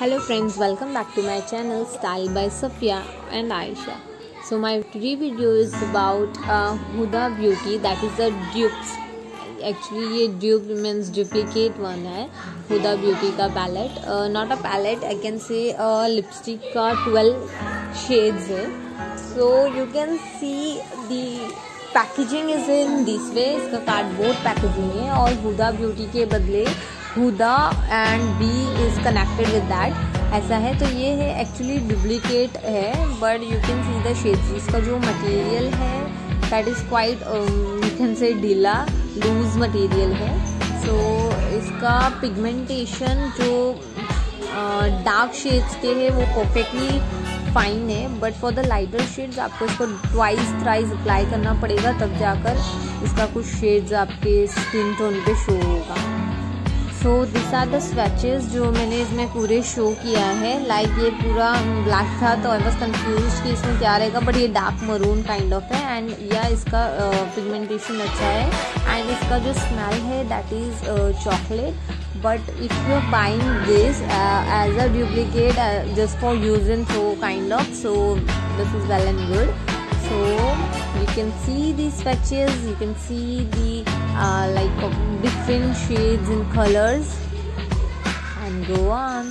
Hello friends, welcome back to my channel Style by Safia and Aisha. So my today video is about Huda Beauty, that is the dupes. Actually ये dupe means duplicate one है Huda Beauty का palette, not a palette, I can say lipstick का 12 shades है. So you can see the packaging is in this way. इसका cardboard packaging है और Huda Beauty के बदले Huda and B is connected with that ऐसा है. तो ये है एक्चुअली डुप्लीकेट है but you can see the shades. इसका जो मटेरियल है that is quite you can say ढीला लूज मटेरियल है. सो इसका पिगमेंटेशन जो डार्क शेड्स के है वो परफेक्टली फाइन है but for the lighter shades आपको इसको ट्वाइस थ्राइस अप्लाई करना पड़ेगा तब जाकर इसका कुछ शेड्स आपके स्किन टोन पे शो होगा. So this are the swatches जो मैंने इसमें पूरे शो किया है. लाइक ये पूरा ब्लैक था तो आई वॉज कन्फ्यूज कि इसमें क्या रहेगा बट ये डार्क मरून काइंड ऑफ है एंड या इसका पिगमेंटेशन अच्छा है एंड इसका जो स्मेल है that is chocolate. But if you are buying this as a duplicate just for use and throw kind of, so this is well and good. So you can see these swatches, you can see the like different shades and colors and go on.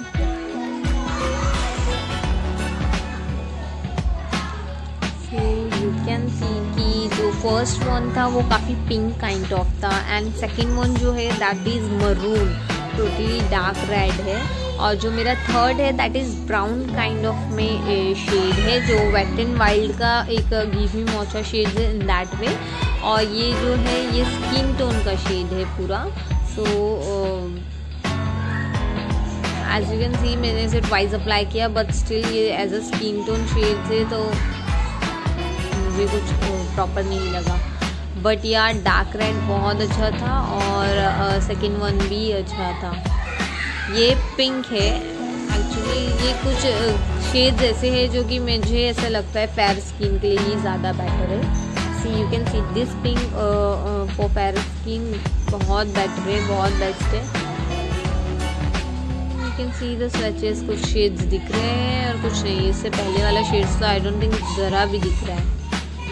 So you can see कि जो first one था वो काफ़ी pink kind of था and second one जो है that is maroon, totally dark red है. और जो मेरा थर्ड है that is brown kind of में शेड है जो वेट एंड वाइल्ड का एक गिव मी मोचा शेड है इन दैट वे. और ये जो है ये स्किन टोन का शेड है पूरा. So as you can see मैंने इसे ट्वाइस अप्लाई किया बट स्टिल ये as a skin tone shade है तो मुझे कुछ प्रॉपर नहीं लगा. बट यार डार्क रेड बहुत अच्छा था और सेकेंड वन भी अच्छा था. ये पिंक है एक्चुअली. ये कुछ शेड्स ऐसे है जो कि मुझे ऐसा लगता है फेयर स्किन के लिए ही ज़्यादा बेटर है. See you can see this pink for fair skin बहुत बेटर है, बहुत बेस्ट है. You can see the swatches, कुछ शेड्स दिख रहे हैं और कुछ नहीं. इससे पहले वाला शेड्स तो आई डोंट थिंक ज़रा भी दिख रहा है.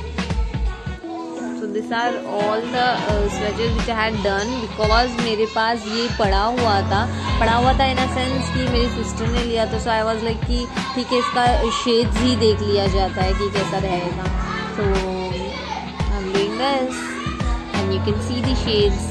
This are all the swatches which I had done because मेरे पास ये पड़ा हुआ था इन अ सेंस कि मेरी सिस्टर ने लिया तो सो आई वॉज लाइक कि ठीक है इसका शेड्स ही देख लिया जाता है कि कैसा रहेगा. तो I am doing this and you can see the shades.